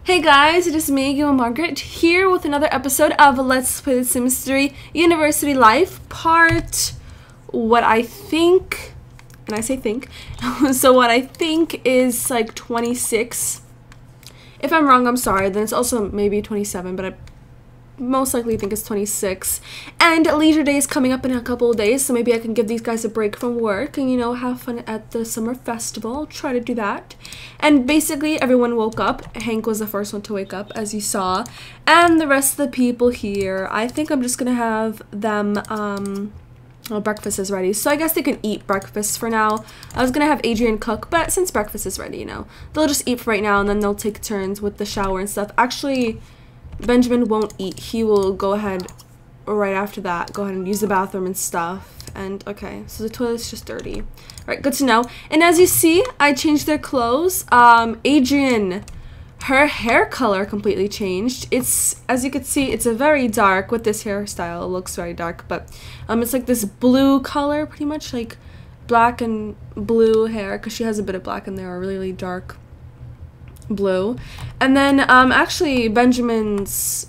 Hey guys, it is me, Gil Margaret, here with another episode of Let's Play The Sims 3 University Life, part what I think, and I say think, so what I think is like 26. If I'm wrong, I'm sorry, then it's also maybe 27, but I most likely think it's 26. And Leisure Day is coming up in a couple of days, so maybe I can give these guys a break from work and, you know, have fun at the summer festival. I'll try to do that. And basically, everyone woke up. Hank was the first one to wake up, as you saw. And the rest of the people here, I think I'm just gonna have them, well, breakfast is ready, so I guess they can eat breakfast for now. I was gonna have Adrian cook, but since breakfast is ready, you know, they'll just eat for right now, and then they'll take turns with the shower and stuff. Actually, Benjamin won't eat. He will go ahead right after that, go ahead and use the bathroom and stuff. And okay, so the toilet's just dirty. All right, good to know. And as you see, I changed their clothes. Adrian, her hair color completely changed. It's, as you can see, it's a very dark, with this hairstyle, it looks very dark, but it's like this blue color, pretty much like black and blue hair, because she has a bit of black in there, a really dark blue. And then actually Benjamin's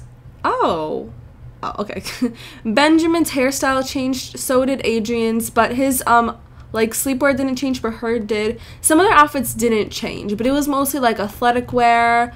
okay Benjamin's hairstyle changed, so did Adrian's, but his like sleepwear didn't change, but her did. Some other outfits didn't change, but it was mostly like athletic wear.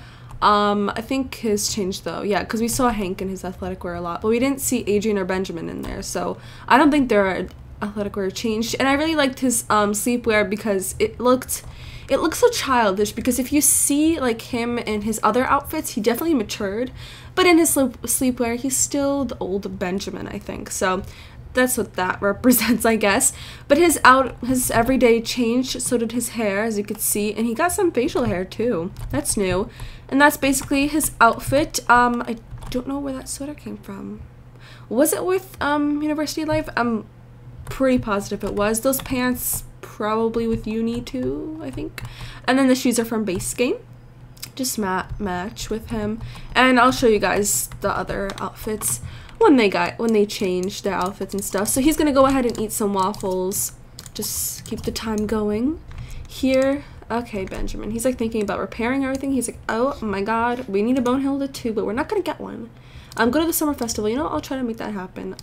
I think his changed though, yeah, because we saw Hank in his athletic wear a lot, but we didn't see Adrian or Benjamin in there, so I don't think their athletic wear changed. And I really liked his sleepwear because it looked so childish, because if you see like him in his other outfits, he definitely matured, but in his sleepwear, he's still the old Benjamin, I think. So that's what that represents, I guess. But his everyday changed, so did his hair, as you could see, and he got some facial hair too. That's new. And that's basically his outfit. I don't know where that sweater came from. Was it with University Life? I'm pretty positive it was. Those pants probably with uni too, I think. And then the shoes are from Base Game, just match with him. And I'll show you guys the other outfits when they changed their outfits and stuff. So he's gonna go ahead and eat some waffles, just keep the time going here. Okay, Benjamin, he's like thinking about repairing everything. He's like, oh my god, we need a bone Hilda too, but we're not gonna get one. Go to the summer festival, you know, I'll try to make that happen.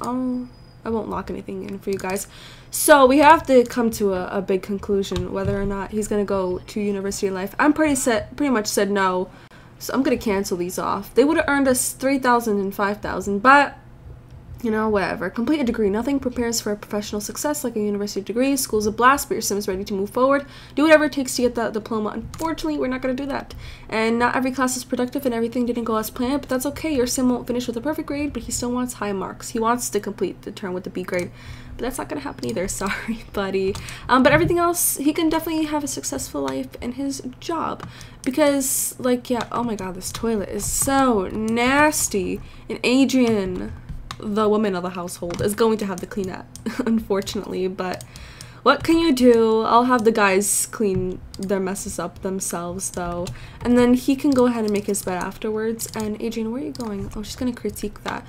I won't lock anything in for you guys. So we have to come to a big conclusion whether or not he's gonna go to University Life. I'm pretty much said no, so I'm gonna cancel these off. They would have earned us 3,000 and 5,000, but you know, whatever. Complete a degree. Nothing prepares for a professional success like a university degree. School's a blast, but your sim is ready to move forward. Do whatever it takes to get that diploma. Unfortunately, we're not going to do that. And not every class is productive and everything didn't go as planned, but that's okay. Your sim won't finish with a perfect grade, but he still wants high marks. He wants to complete the term with the B grade, but that's not going to happen either. Sorry, buddy. But everything else, he can definitely have a successful life in his job. Because, like, yeah, oh my god, this toilet is so nasty. And Adrian, the woman of the household, is going to have to clean that, unfortunately, but what can you do? I'll have the guys clean their messes up themselves though, and then he can go ahead and make his bed afterwards. And Adrian, where are you going? Oh, she's gonna critique that.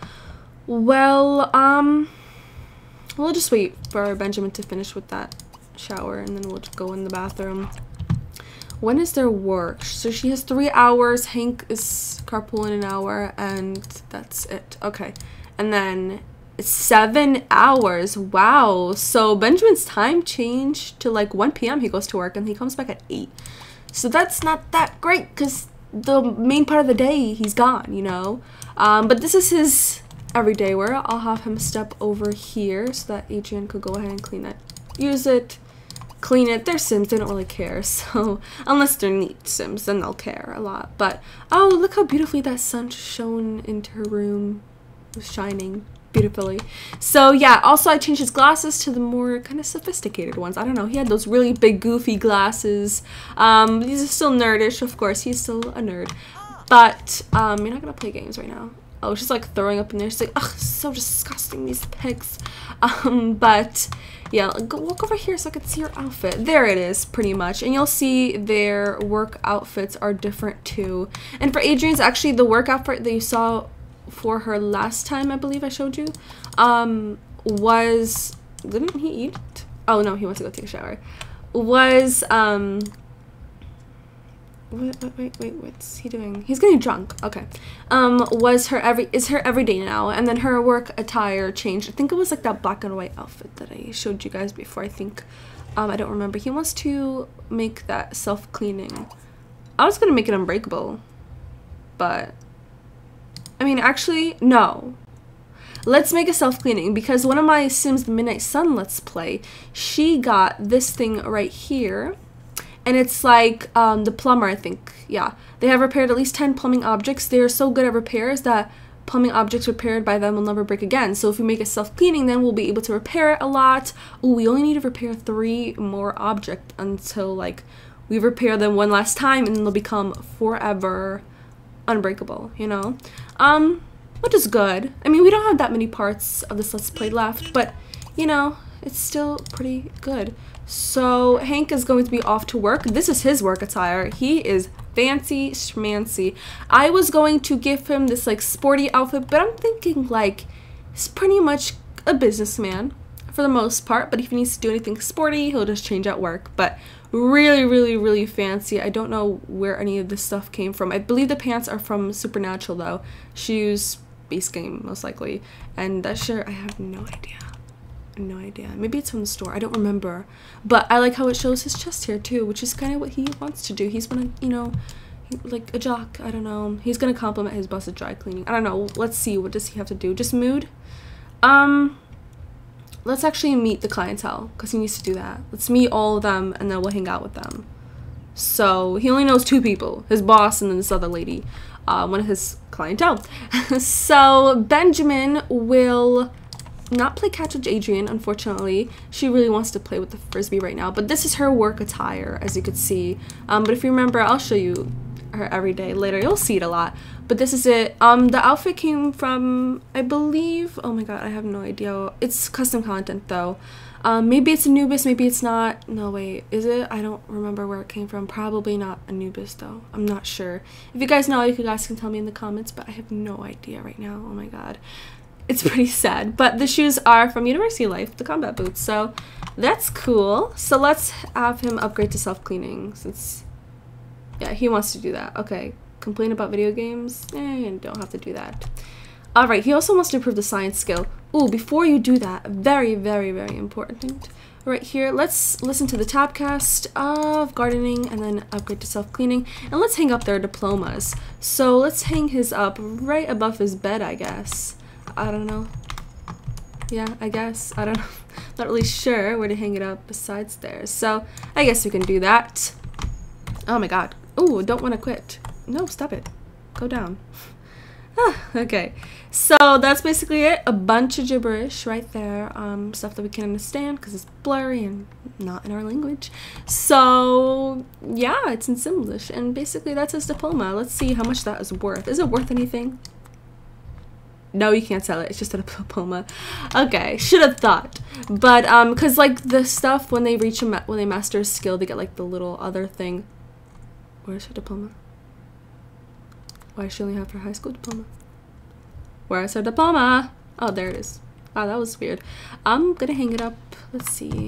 Well, we'll just wait for Benjamin to finish with that shower, and then we'll just go in the bathroom. When is their work? So she has 3 hours, Hank is carpooling an hour, and that's it. Okay. And then 7 hours. Wow. So Benjamin's time changed to like 1 p.m. he goes to work, and he comes back at 8. So that's not that great, because the main part of the day he's gone, you know. But this is his everyday wear. I'll have him step over here so that Adrian could go ahead and clean it. Use it. Clean it. They're Sims, they don't really care, so unless they're neat Sims, then they'll care a lot. But oh, look how beautifully that sun shone into her room. Was shining beautifully. So yeah, also I changed his glasses to the more kind of sophisticated ones. I don't know, he had those really big goofy glasses. These are still nerdish, of course, he's still a nerd, but you're not gonna play games right now. Oh, she's like throwing up in there. She's like, ugh, so disgusting, these pigs. But yeah, walk over here so I can see your outfit. There it is, pretty much. And you'll see their work outfits are different too. And for Adrian's, actually the work outfit that you saw for her last time, I believe I showed you, was, didn't he eat? Oh no, he went to go take a shower. Was Wait, what's he doing? He's getting drunk. Okay. Is her everyday now, and then her work attire changed. I think it was like that black and white outfit that I showed you guys before. I think, I don't remember. He wants to make that self-cleaning. I was gonna make it unbreakable, but I mean, actually, no. Let's make a self-cleaning, because one of my Sims Midnight Sun Let's Play, she got this thing right here. And it's like the plumber, I think. Yeah. They have repaired at least 10 plumbing objects. They are so good at repairs that plumbing objects repaired by them will never break again. So if we make a self-cleaning, then we'll be able to repair it a lot. Ooh, we only need to repair 3 more objects until, like, we repair them one last time, and then they'll become forever unbreakable, you know? Which is good. I mean, we don't have that many parts of this Let's Play left, but, you know, it's still pretty good. So Hank is going to be off to work. This is his work attire. He is fancy schmancy. I was going to give him this like sporty outfit, but I'm thinking like he's pretty much a businessman for the most part, but if he needs to do anything sporty, he'll just change at work. But really fancy. I don't know where any of this stuff came from. I believe the pants are from Supernatural though. Shoes, base game most likely. And that shirt, I have no idea. No idea. Maybe it's from the store. I don't remember. But I like how it shows his chest here too, which is kind of what he wants to do. He's gonna, you know, like a jock. I don't know. He's gonna compliment his boss at dry cleaning. I don't know. Let's see. What does he have to do? Just mood? Let's actually meet the clientele, because he needs to do that. Let's meet all of them, and then we'll hang out with them. So he only knows 2 people. His boss and then this other lady. One of his clientele. So Benjamin will not play catch with Adrian, unfortunately. She really wants to play with the frisbee right now, but this is her work attire, as you could see. But if you remember, I'll show you her every day later. You'll see it a lot, but this is it. The outfit came from, I believe, oh my god, I have no idea. It's custom content though. Maybe it's Anubis, maybe it's not. No, wait, is it? I don't remember where it came from. Probably not Anubis though. I'm not sure. If you guys know, you guys can tell me in the comments, but I have no idea right now. Oh my god. It's pretty sad, but the shoes are from University Life, the combat boots, so that's cool. So let's have him upgrade to self-cleaning, since, yeah, he wants to do that. Okay, complain about video games? Don't have to do that. Alright, he also wants to improve the science skill. Ooh, before you do that, very important. Right here, let's listen to the tabcast of gardening and then upgrade to self-cleaning. And let's hang up their diplomas. So let's hang his up right above his bed, I guess. I don't know. Yeah, I guess. I don't know. Not really sure where to hang it up besides there. So I guess we can do that. Oh my god. Ooh, don't want to quit. No, stop it. Go down. Okay. So that's basically it. A bunch of gibberish right there. Stuff that we can understand because it's blurry and not in our language. So yeah, it's in Simlish. And basically that's his diploma. Let's see how much that is worth. Is it worth anything? No, you can't sell it. It's just a diploma. Okay, should have thought. But cause like the stuff when they reach when they master a skill, they get like the little other thing. Where's her diploma? Why does she only have her high school diploma? Where's her diploma? Oh, there it is. Wow, that was weird. I'm gonna hang it up. Let's see.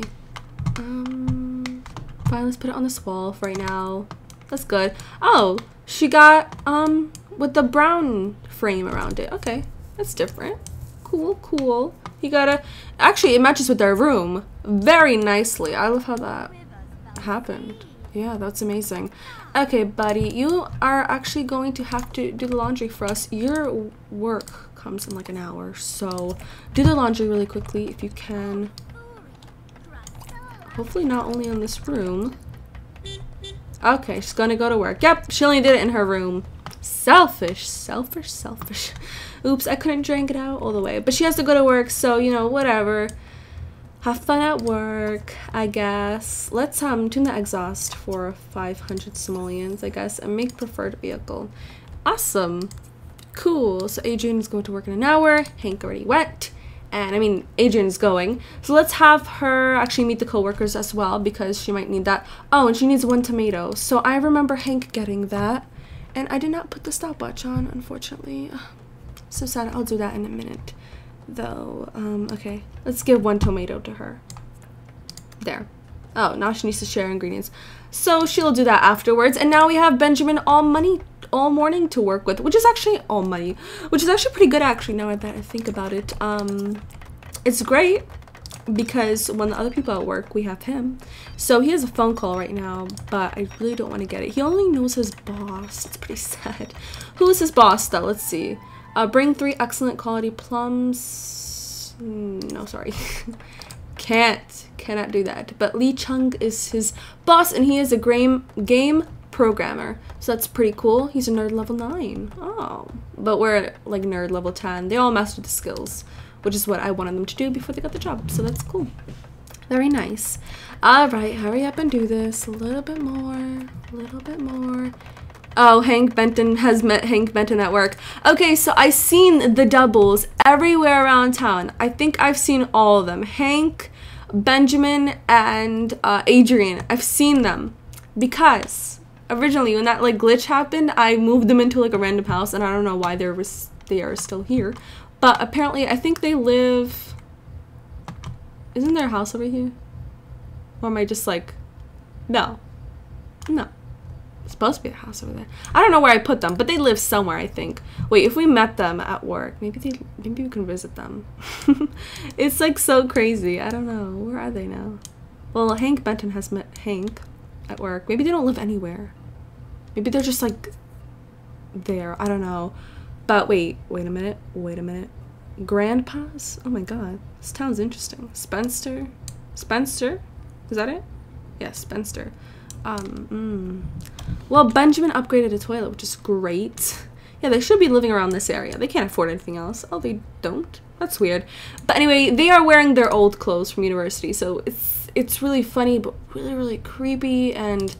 Fine, let's put it on this wall for right now. That's good. Oh, she got with the brown frame around it. Okay. That's different. Cool. You gotta... Actually, it matches with their room very nicely. I love how that happened. Yeah, that's amazing. Okay, buddy, you are actually going to have to do the laundry for us. Your work comes in like an hour, so do the laundry really quickly if you can. Hopefully not only in this room. Okay, she's gonna go to work. Yep, she only did it in her room. Selfish. Oops, I couldn't drink it out all the way. But she has to go to work, so, you know, whatever. Have fun at work, I guess. Let's tune the exhaust for 500 simoleons, I guess, and make preferred vehicle. Awesome. Cool. So Adrian's going to work in an hour. Hank already went. And, I mean, Adrian's going. So let's have her actually meet the co-workers as well, because she might need that. Oh, and she needs 1 tomato. So I remember Hank getting that. And I did not put the stopwatch on, unfortunately. So sad. I'll do that in a minute, though. Okay. Let's give 1 tomato to her. There. Oh, now she needs to share ingredients. So she'll do that afterwards. And now we have Benjamin all morning to work with, which is actually all money, which is actually pretty good actually now that I think about it. It's great because when the other people at work, we have him. So he has a phone call right now, but I really don't want to get it. He only knows his boss. It's pretty sad. Who is his boss though? Let's see. Bring 3 excellent quality plums. No, sorry. Cannot do that. But Lee Chung is his boss, and he is a game programmer. So that's pretty cool. He's a nerd level 9. Oh, but we're like nerd level 10. They all mastered the skills, which is what I wanted them to do before they got the job. So that's cool. Very nice. All right, hurry up and do this. A little bit more. A little bit more. Oh, Hank Benton has met Hank Benton at work. Okay, so I've seen the doubles everywhere around town. I think I've seen all of them. Hank, Benjamin, and Adrian. I've seen them because originally when that like glitch happened, I moved them into like a random house, and I don't know why they are still here. But apparently, I think they live... Isn't there a house over here? Or am I just like... No. No. It's supposed to be a house over there. I don't know where I put them, but they live somewhere, I think. Wait, if we met them at work, maybe we can visit them. It's like so crazy. I don't know. Where are they now? Well, Hank Benton has met Hank at work. Maybe they don't live anywhere. Maybe they're just like there. I don't know. But wait a minute. Grandpa's? Oh my god. This town's interesting. Spencer? Is that it? Yeah, Spencer. Well, Benjamin upgraded a toilet, which is great. Yeah, they should be living around this area. They can't afford anything else. Oh, they don't? That's weird. But anyway, they are wearing their old clothes from university, so it's really funny, but really, really creepy and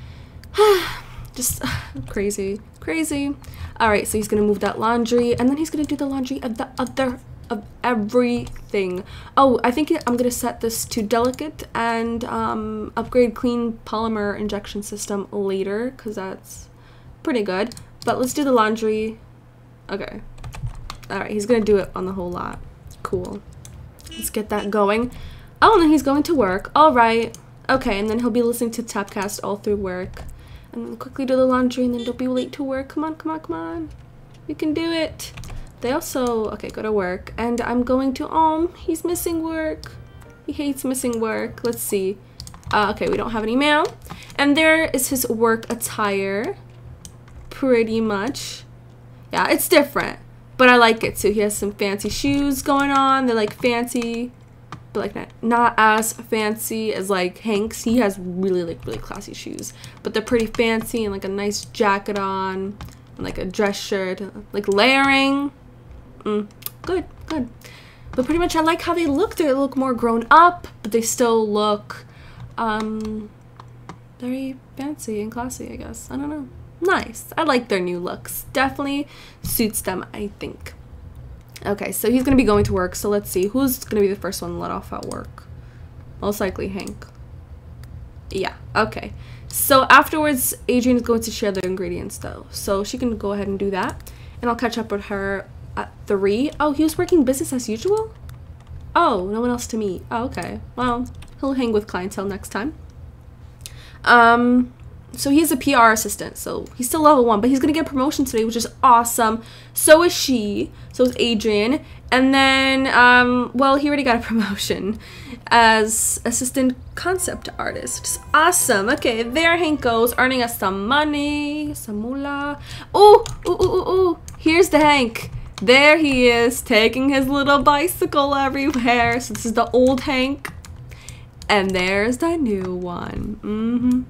just crazy. Alright, so he's gonna move that laundry, and then he's gonna do the laundry of everything. Oh, I think I'm gonna set this to delicate and upgrade clean polymer injection system later, because that's pretty good. But let's do the laundry. Okay. Alright, he's gonna do it on the whole lot. Cool. Let's get that going. Oh, and then he's going to work. Alright. Okay, and then he'll be listening to Tapcast all through work. And then quickly do the laundry, and then don't be late to work. Come on. You can do it. They also, okay, go to work. And I'm going to, he's missing work. He hates missing work. Let's see. Okay, we don't have any mail. And there is his work attire. Pretty much. Yeah, it's different. But I like it too. He has some fancy shoes going on. They're like fancy, but like not as fancy as like Hank's. He has really classy shoes. But they're pretty fancy, and like a nice jacket on. And like a dress shirt. Like layering. Good. But pretty much I like how they look. They look more grown up, but they still look very fancy and classy, I guess. I don't know. Nice. I like their new looks. Definitely suits them, I think. Okay, so he's gonna be going to work, so let's see. Who's gonna be the first one let off at work? Most likely Hank. Yeah, okay. So afterwards, Adrian is going to share the ingredients though. So she can go ahead and do that. And I'll catch up with her at 3. Oh, he was working business as usual? Oh, no one else to meet. Oh, okay. Well, he'll hang with clientele next time. So he's a PR assistant, so he's still level 1, but he's gonna get promotion today, which is awesome. So is she. So is Adrian. And then, well, he already got a promotion as assistant concept artist. Just awesome. Okay, there Hank goes, earning us some money, some moolah. Ooh. Here's the Hank. There he is, taking his little bicycle everywhere. So this is the old Hank. And there's the new one.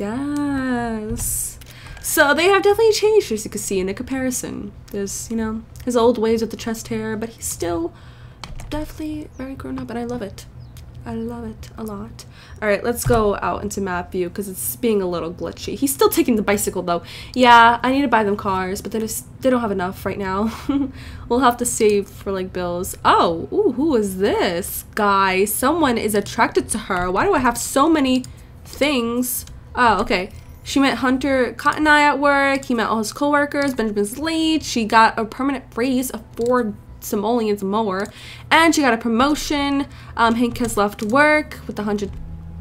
Yes. So they have definitely changed, as you can see in the comparison. There's, you know, his old ways with the chest hair, but he's still definitely very grown up, and I love it. I love it a lot. Alright, let's go out into map view because it's being a little glitchy. He's still taking the bicycle though. Yeah, I need to buy them cars, but they don't have enough right now. We'll have to save for like bills. Oh, ooh, who is this guy? Someone is attracted to her. Why do I have so many things? Oh, okay. She met Hunter Cotton Eye at work. He met all his coworkers. Benjamin's late. She got a permanent raise of 4 simoleons more, and she got a promotion. Hank has left work with $100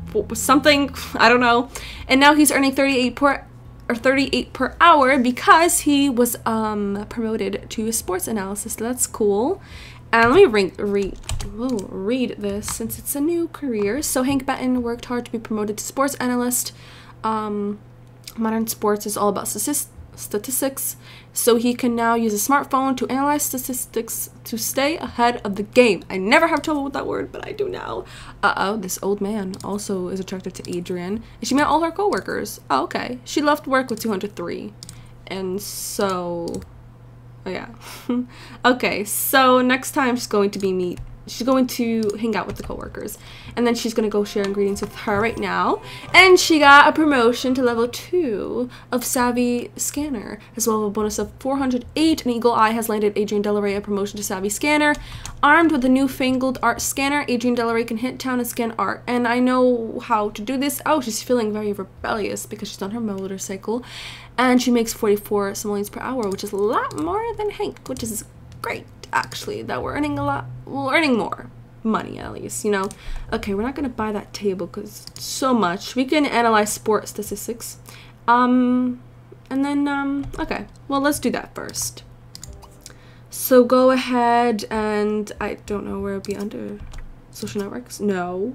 something, I don't know. And now he's earning 38 per hour because he was promoted to sports analysis. That's cool. And let me read this since it's a new career. So Hank Benton worked hard to be promoted to sports analyst. Modern sports is all about statistics, so he can now use a smartphone to analyze statistics to stay ahead of the game. I never have trouble with that word, but I do now. This old man also is attracted to Adrian. And she met all her coworkers. Oh, okay. She left work with 203. And so... Oh, yeah. Okay, so next time she's going to hang out with the coworkers, and then she's going to go share ingredients with her right now. And she got a promotion to level 2 of Savvy Scanner, as well as a bonus of 408. An eagle eye has landed Adrian Delaray a promotion to Savvy Scanner. Armed with a newfangled art scanner, Adrian Delaray can hit town and scan art. And I know how to do this. Oh, she's feeling very rebellious because she's on her motorcycle. And she makes 44 simoleons per hour, which is a lot more than Hank, which is great, actually, that we're earning earning more money, at least, you know. Okay, we're not going to buy that table because it's so much. We can analyze sport statistics. And then, okay, well, let's do that first. So go ahead and, I don't know where it would be under social networks. No.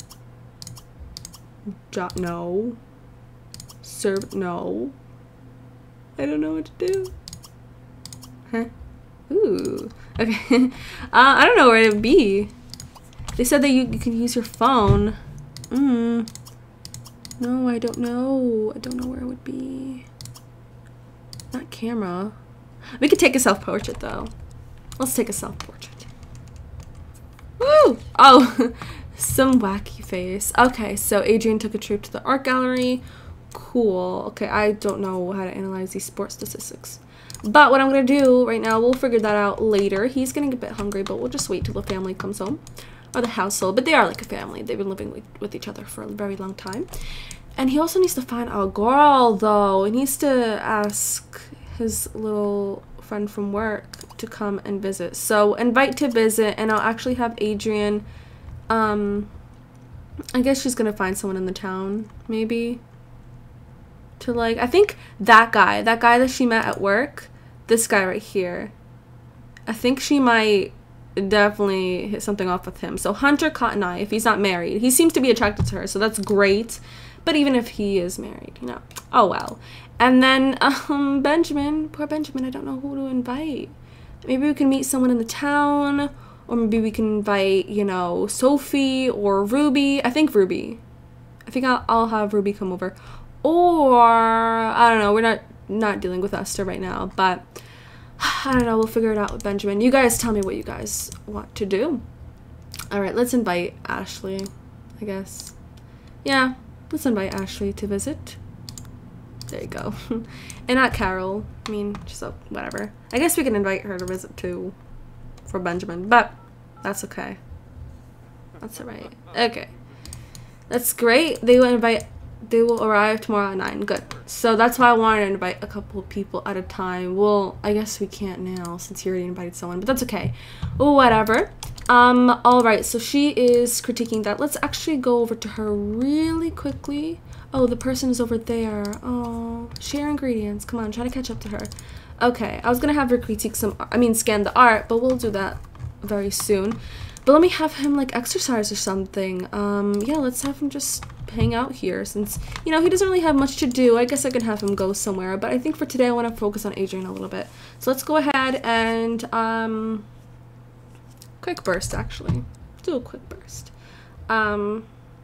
No. Serve, no. I don't know what to do. Huh? Ooh. Okay. I don't know where it would be. They said that you can use your phone. No, I don't know. I don't know where it would be. Not camera. We could take a self-portrait, though. Let's take a self-portrait. Woo! Oh, some wacky face. Okay, so Adrian took a trip to the art gallery. Cool. Okay, I don't know how to analyze these sports statistics. But what I'm going to do right now, we'll figure that out later. He's getting a bit hungry, but we'll just wait till the family comes home. Or the household. But they are like a family. They've been living with each other for a very long time. And he also needs to find a girl, though. He needs to ask his little friend from work to come and visit. So invite to visit, and I'll actually have Adrian, I guess she's going to find someone in the town, maybe. To like, I think that guy that she met at work, this guy right here, I think she might definitely hit something off with him. So Hunter Cotton Eye, if he's not married, he seems to be attracted to her, so that's great. But even if he is married, you know, oh well. And then Benjamin, poor Benjamin, I don't know who to invite. Maybe we can meet someone in the town, or maybe we can invite, you know, Sophie or Ruby. I think Ruby. I think I'll have Ruby come over. Or, I don't know, we're not dealing with Esther right now, but I don't know, we'll figure it out with Benjamin. You guys tell me what you guys want to do. Alright, let's invite Ashley, I guess. Yeah, let's invite Ashley to visit. There you go. And not Carol. I mean, just whatever. I guess we can invite her to visit too for Benjamin, but that's okay. That's alright. Okay. That's great. They will arrive tomorrow at 9. Good. So that's why I wanted to invite a couple of people at a time. Well, I guess we can't now since you already invited someone, but that's okay. Whatever. Alright, so she is critiquing that. Let's actually go over to her really quickly. Oh, the person is over there. Oh, share ingredients. Come on, try to catch up to her. Okay, I was gonna have her critique scan the art, but we'll do that very soon. But let me have him like exercise or something. Yeah, let's have him just hang out here since, you know, he doesn't really have much to do. I guess I can have him go somewhere, but I think for today I want to focus on Adrian a little bit. So let's go ahead and quick burst, actually. Do a quick burst. So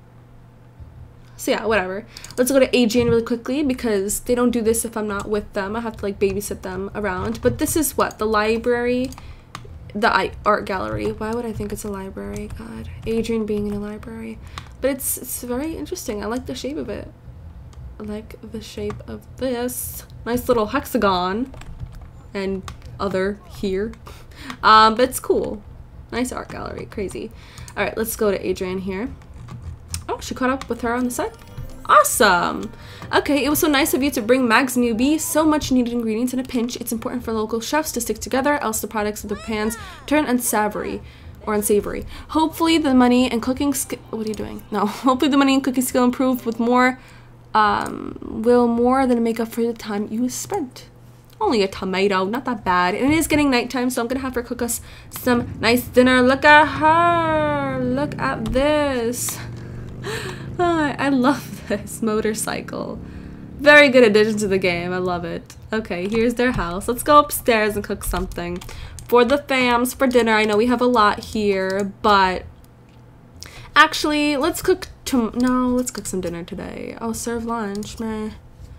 yeah, whatever. Let's go to Adrian really quickly because they don't do this if I'm not with them. I have to like babysit them around. But this is what? The library? The art gallery. Why would I think it's a library? God. Adrian being in a library. But it's very interesting. I like the shape of it. I like the shape of this. Nice little hexagon. And other here. But it's cool. Nice art gallery. Crazy. Alright, let's go to Adrian here. Oh, she caught up with her on the side. Awesome! Okay, it was so nice of you to bring Mag's newbie so much needed ingredients in a pinch. It's important for local chefs to stick together, else the products of the pans turn unsavory. or unsavory. Hopefully the money and cooking skill, what are you doing? No, hopefully the money and cooking skill improved with more, will more than make up for the time you spent. Only a tomato, not that bad. And it is getting nighttime, so I'm gonna have her cook us some nice dinner. Look at her, look at this. I love this motorcycle. Very good addition to the game, I love it. Okay, here's their house. Let's go upstairs and cook something for the fams for dinner. I know we have a lot here, but actually, let's cook let's cook some dinner today. I'll serve lunch, meh.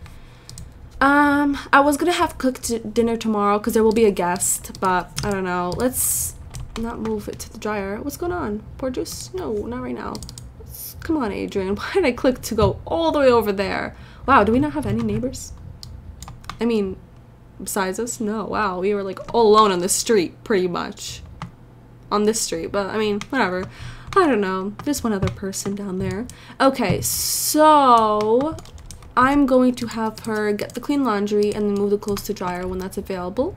I was gonna have cooked dinner tomorrow because there will be a guest, but I don't know. Let's not move it to the dryer. What's going on? Pour juice? No, not right now. Come on, Adrian. Why did I click to go all the way over there? Wow, do we not have any neighbors? I mean, besides us? No, wow, we were like all alone on the street, pretty much. On this street, but I mean, whatever. I don't know. There's one other person down there. Okay, so I'm going to have her get the clean laundry and then move the clothes to dryer when that's available.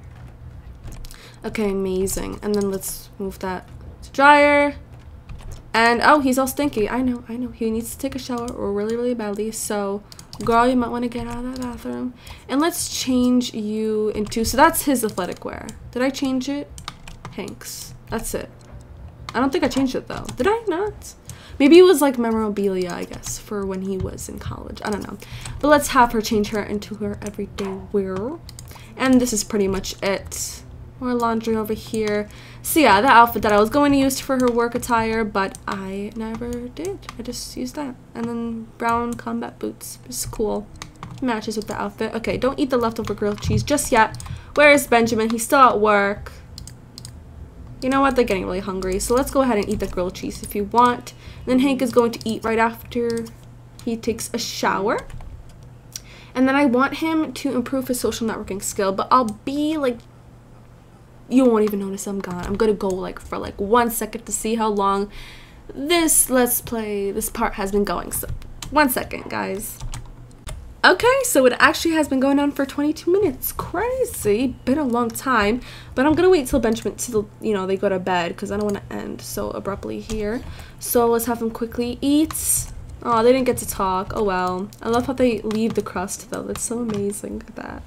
Okay, amazing. And then let's move that to dryer. And oh, he's all stinky. I know. He needs to take a shower really, really badly. So, girl, you might want to get out of that bathroom. And let's change you into, so that's his athletic wear. Did I change it? Hanks. That's it. I don't think I changed it though. Did I not? Maybe it was like memorabilia, I guess, for when he was in college. I don't know. But let's have her change her into her everyday wear. And this is pretty much it. More laundry over here. So yeah, the outfit that I was going to use for her work attire, but I never did. I just used that. And then brown combat boots. It's cool. Matches with the outfit. Okay, don't eat the leftover grilled cheese just yet. Where is Benjamin? He's still at work. You know what? They're getting really hungry. So let's go ahead and eat the grilled cheese if you want. And then Hank is going to eat right after he takes a shower. And then I want him to improve his social networking skill, but I'll be like, you won't even notice I'm gone. I'm gonna go like for like 1 second to see how long this let's play, this part has been going. So 1 second, guys. Okay, so it actually has been going on for 22 minutes. Crazy, been a long time. But I'm gonna wait till Benjamin, till they go to bed, because I don't want to end so abruptly here. So let's have them quickly eat. Oh, they didn't get to talk. Oh well. I love how they leave the crust though. That's so amazing. Look at that.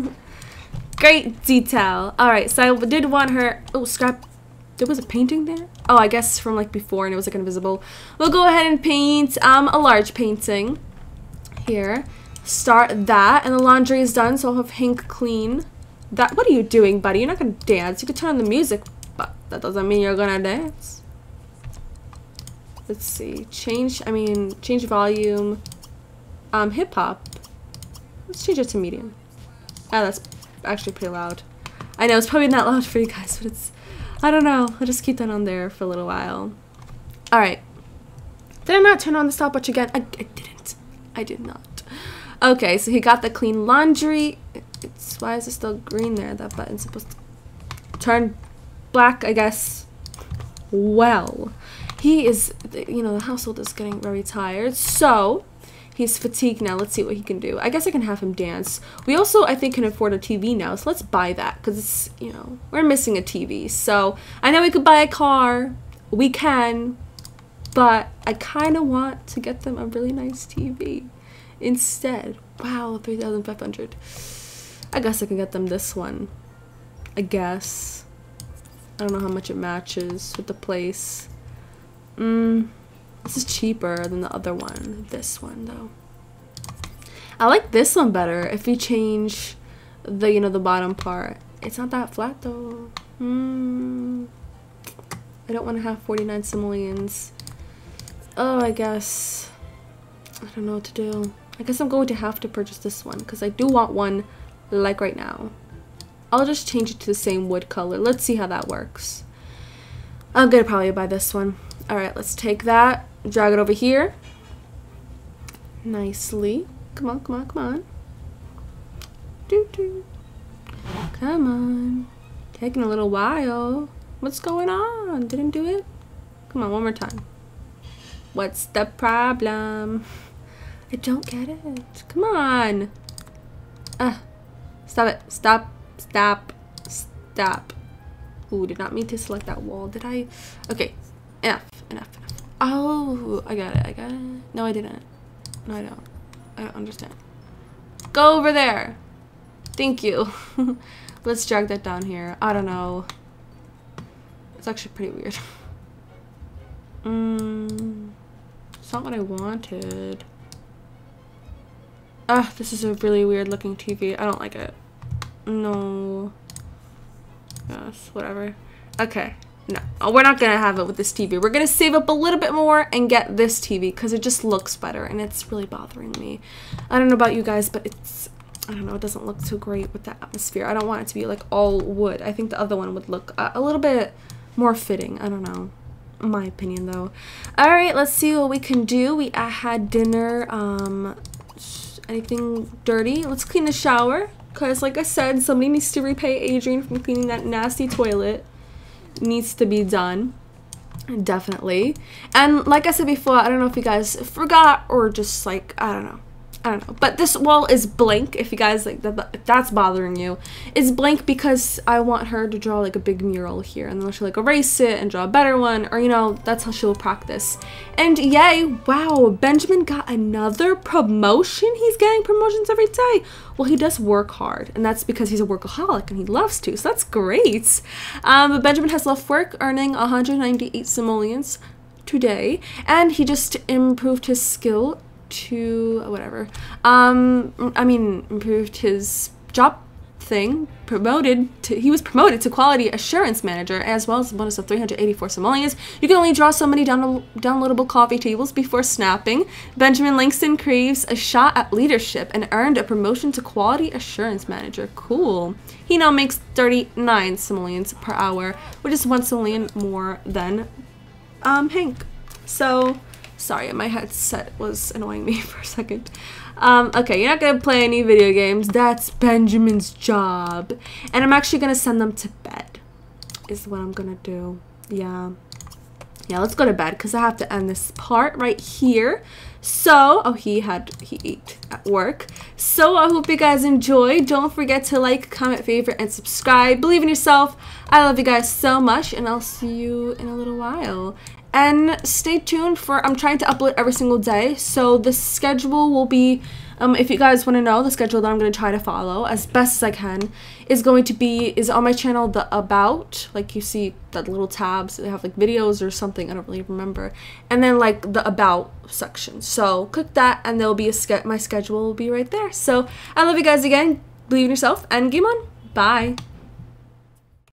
Great detail. Alright, so I did want her... Oh, scrap. There was a painting there? Oh, I guess from like before and it was like invisible. We'll go ahead and paint a large painting. Here. Start that. And the laundry is done, so I'll have Hank clean that. What are you doing, buddy? You're not going to dance. You can turn on the music, but that doesn't mean you're going to dance. Let's see. Change volume. Hip-hop. Let's change it to medium. Ah, that's actually pretty loud. I know it's probably not loud for you guys, but it's, I don't know. I'll just keep that on there for a little while. Alright. Did I not turn on the stopwatch again? I didn't. I did not. Okay, so he got the clean laundry. Why is it still green there? That button's supposed to turn black, I guess. Well, he is, the household is getting very tired, so he's fatigued now. Let's see what he can do. I guess I can have him dance. We also, I think, can afford a TV now, so let's buy that, because it's, we're missing a TV. So, I know we could buy a car. We can. But I kind of want to get them a really nice TV instead. Wow, $3,500. I guess I can get them this one. I guess. I don't know how much it matches with the place. This is cheaper than the other one. This one, though. I like this one better if you change the, the bottom part. It's not that flat, though. I don't want to have 49 simoleons. Oh, I guess. I don't know what to do. I guess I'm going to have to purchase this one because I do want one like right now. I'll just change it to the same wood color. Let's see how that works. I'm gonna probably buy this one. Alright, let's take that. Drag it over here. Nicely. Come on, come on, come on. Doo-doo. Come on. Taking a little while. What's going on? Didn't do it? Come on, one more time. What's the problem? I don't get it. Come on. Stop it. Stop. Stop. Stop. Ooh, did not mean to select that wall, did I? Okay, enough. Oh, I got it. No, I didn't. No, I don't understand. Go over there. Thank you. Let's drag that down here. I don't know. It's actually pretty weird. It's not what I wanted. Ah, this is a really weird looking TV. I don't like it. No. Yes, whatever. Okay. No, we're not gonna have it with this TV. We're gonna save up a little bit more and get this TV because it just looks better and it's really bothering me. I don't know about you guys, but I don't know, it doesn't look too great with the atmosphere. I don't want it to be like all wood. I think the other one would look a little bit more fitting. I don't know. In my opinion though. Alright, let's see what we can do. We had dinner. Anything dirty? Let's clean the shower. Because like I said, somebody needs to repay Adrian from cleaning that nasty toilet. Needs to be done. Definitely. And like I said before, I don't know if you guys forgot or just like, I don't know, but this wall is blank. If you guys like if that's bothering you, it's blank because I want her to draw like a big mural here, and then she'll like erase it and draw a better one, or you know, that's how she'll practice. And yay, wow, Benjamin got another promotion. He's getting promotions every day. Well, he does work hard, and that's because he's a workaholic and he loves to, so that's great. But Benjamin has left work, earning 198 simoleons today, and he just improved his skill to whatever. Improved his job thing. He was promoted to quality assurance manager, as well as a bonus of 384 simoleons. You can only draw so many downloadable coffee tables before snapping. Benjamin Langston craves a shot at leadership and earned a promotion to quality assurance manager. Cool. He now makes 39 simoleons per hour, which is 1 simoleon more than Hank. So sorry, my headset was annoying me for a second. Okay, you're not gonna play any video games. That's Benjamin's job. And I'm actually gonna send them to bed, is what I'm gonna do. Yeah, let's go to bed because I have to end this part right here. So, oh, he ate at work. So I hope you guys enjoyed. Don't forget to like, comment, favorite, and subscribe. Believe in yourself. I love you guys so much, and I'll see you in a little while. And stay tuned for, I'm trying to upload every single day, so the schedule will be, if you guys want to know, the schedule that I'm going to try to follow as best as I can is going to be, is on my channel, the About, like you see that little tabs, they have like videos or something, I don't really remember, and then like the About section, so click that and there'll be my schedule will be right there. So I love you guys again, believe in yourself, and game on, bye!